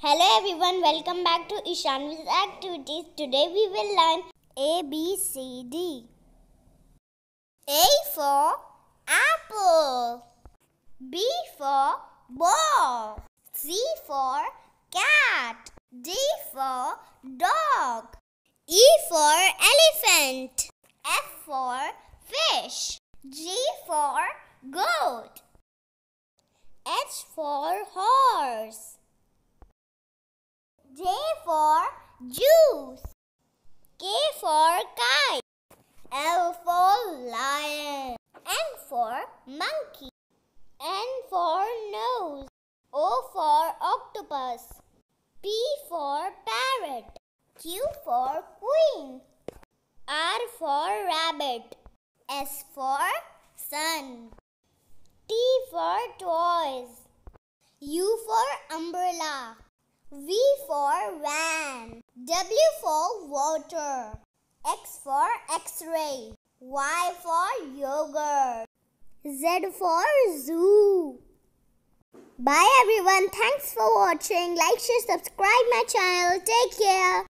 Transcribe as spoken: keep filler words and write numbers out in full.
Hello everyone, welcome back to Ishanvi's activities. Today we will learn A B C D. A for apple. B for ball. C for cat. D for dog. E for elephant. F for fish. G for goat. H for horse. J for juice. K for kite. L for lion. N for monkey. N for nose. O for octopus. P for parrot. Q for queen. R for rabbit. S for sun. T for toys. U for umbrella. V for van. W for water. X for X-ray. Y for yogurt. Z for zoo. Bye everyone. Thanks for watching. Like, share, subscribe my channel. Take care.